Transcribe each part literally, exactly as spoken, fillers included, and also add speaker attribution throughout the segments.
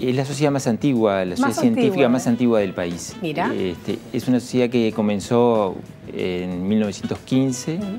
Speaker 1: Es la sociedad más antigua, la sociedad científica antigua, ¿eh? más antigua del país.
Speaker 2: Mira.
Speaker 1: Este, es una sociedad que comenzó en mil novecientos quince uh-huh.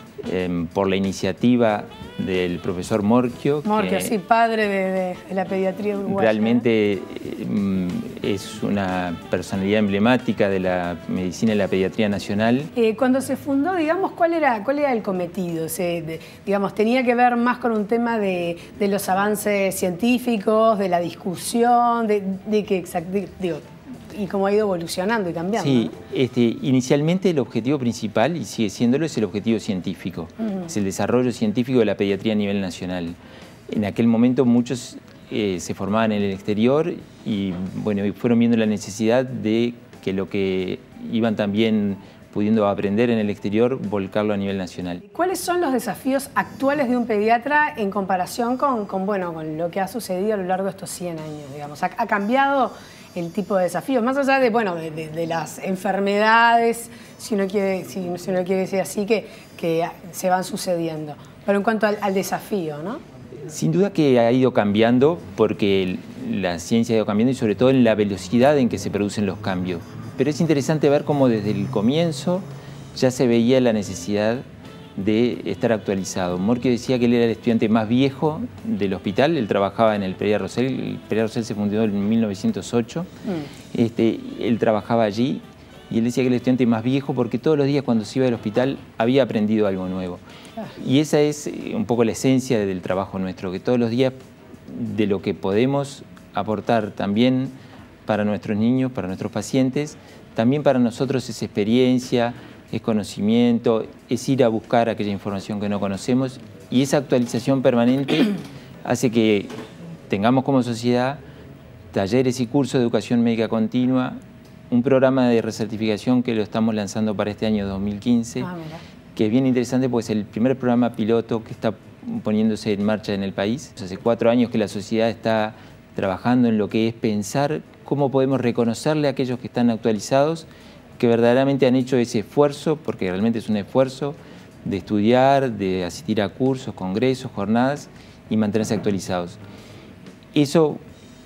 Speaker 1: eh, por la iniciativa del profesor Morchio.
Speaker 2: Morchio, sí, padre de, de, de la pediatría uruguaya.
Speaker 1: Realmente eh, es una personalidad emblemática de la medicina y la pediatría nacional.
Speaker 2: Eh, cuando se fundó, digamos, ¿cuál era, cuál era el cometido? Se, de, digamos, ¿tenía que ver más con un tema de, de los avances científicos, de la discusión, de, de que exactamente, digo, y cómo ha ido evolucionando y cambiando?
Speaker 1: Sí,
Speaker 2: ¿no?
Speaker 1: este, inicialmente el objetivo principal, y sigue siéndolo, es el objetivo científico. Uh-huh. Es el desarrollo científico de la pediatría a nivel nacional. En aquel momento muchos eh, se formaban en el exterior y bueno, fueron viendo la necesidad de que lo que iban también pudiendo aprender en el exterior, volcarlo a nivel nacional.
Speaker 2: ¿Cuáles son los desafíos actuales de un pediatra en comparación con, con, bueno, con lo que ha sucedido a lo largo de estos cien años? Digamos? ¿Ha, ha cambiado el tipo de desafíos? Más allá de, bueno, de, de, de las enfermedades, si uno quiere, si, si uno quiere decir así, que, que se van sucediendo. Pero en cuanto al, al desafío, ¿no?
Speaker 1: Sin duda que ha ido cambiando porque la ciencia ha ido cambiando y sobre todo en la velocidad en que se producen los cambios. Pero es interesante ver cómo desde el comienzo ya se veía la necesidad de estar actualizado. Morchio decía que él era el estudiante más viejo del hospital, él trabajaba en el Pereira Rosell, el Pereira Rosell se fundó en mil novecientos ocho, mm. este, él trabajaba allí y él decía que era el estudiante más viejo porque todos los días cuando se iba al hospital había aprendido algo nuevo. Ah. Y esa es un poco la esencia del trabajo nuestro, que todos los días de lo que podemos aportar también para nuestros niños, para nuestros pacientes, también para nosotros es experiencia, es conocimiento, es ir a buscar aquella información que no conocemos y esa actualización permanente hace que tengamos como sociedad talleres y cursos de educación médica continua, un programa de recertificación que lo estamos lanzando para este año dos mil quince, ah, que es bien interesante porque es el primer programa piloto que está poniéndose en marcha en el país. Hace cuatro años que la sociedad está trabajando en lo que es pensar cómo podemos reconocerle a aquellos que están actualizados, que verdaderamente han hecho ese esfuerzo, porque realmente es un esfuerzo de estudiar, de asistir a cursos, congresos, jornadas y mantenerse actualizados. Eso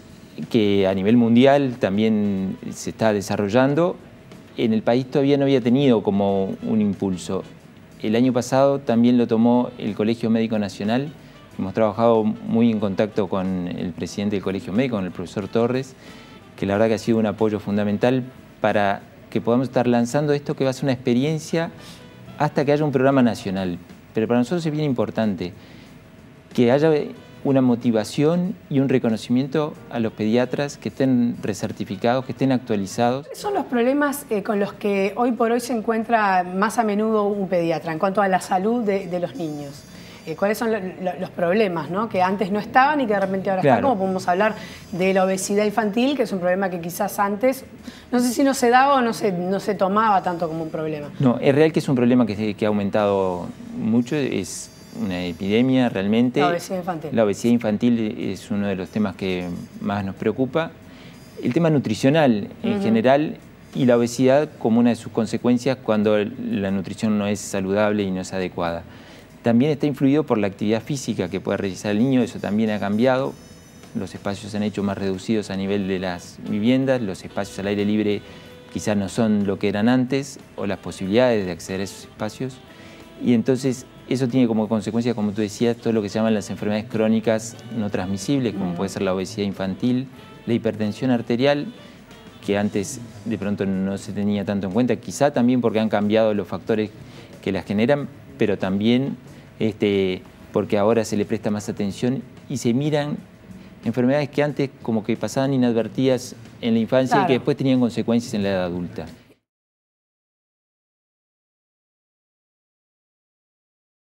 Speaker 1: que a nivel mundial también se está desarrollando, en el país todavía no había tenido como un impulso. El año pasado también lo tomó el Colegio Médico Nacional. Hemos trabajado muy en contacto con el presidente del Colegio Médico, con el profesor Torres, que la verdad que ha sido un apoyo fundamental para que podamos estar lanzando esto que va a ser una experiencia hasta que haya un programa nacional. Pero para nosotros es bien importante que haya una motivación y un reconocimiento a los pediatras que estén recertificados, que estén actualizados.
Speaker 2: ¿Cuáles son los problemas eh, con los que hoy por hoy se encuentra más a menudo un pediatra en cuanto a la salud de, de los niños? Eh, ¿Cuáles son lo, lo, los problemas, ¿no? Que antes no estaban y que de repente ahora
Speaker 1: claro.
Speaker 2: están? Como podemos hablar de la obesidad infantil, que es un problema que quizás antes, no sé si no se daba o no se, no se tomaba tanto como un problema.
Speaker 1: No, es real que es un problema que, que ha aumentado mucho, es una epidemia realmente.
Speaker 2: La obesidad infantil.
Speaker 1: La obesidad infantil es uno de los temas que más nos preocupa. El tema nutricional en uh-huh. general y la obesidad como una de sus consecuencias cuando la nutrición no es saludable y no es adecuada. También está influido por la actividad física que puede realizar el niño, eso también ha cambiado. Los espacios se han hecho más reducidos a nivel de las viviendas, los espacios al aire libre quizás no son lo que eran antes, o las posibilidades de acceder a esos espacios. Y entonces eso tiene como consecuencia, como tú decías, todo lo que se llaman las enfermedades crónicas no transmisibles, como puede ser la obesidad infantil, la hipertensión arterial, que antes de pronto no se tenía tanto en cuenta, quizá también porque han cambiado los factores que las generan, pero también este, porque ahora se le presta más atención y se miran enfermedades que antes como que pasaban inadvertidas en la infancia claro. y que después tenían consecuencias en la edad adulta.